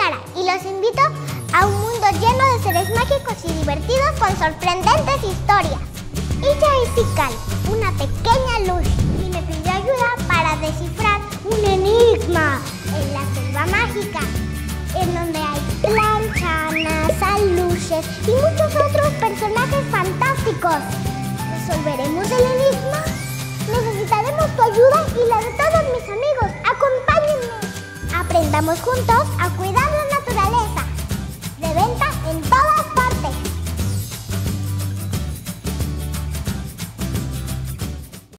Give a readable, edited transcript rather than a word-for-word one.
Yara y los invito a un mundo lleno de seres mágicos y divertidos con sorprendentes historias. Ella es Ikal, una pequeña luz, y me pidió ayuda para descifrar un enigma en la selva mágica, en donde hay planchanas, aluches y muchos otros personajes fantásticos. ¿Resolveremos el enigma? Necesitaremos tu ayuda y la de todos mis amigos. ¡Acompáñenme! Aprendamos juntos a cuidar la naturaleza.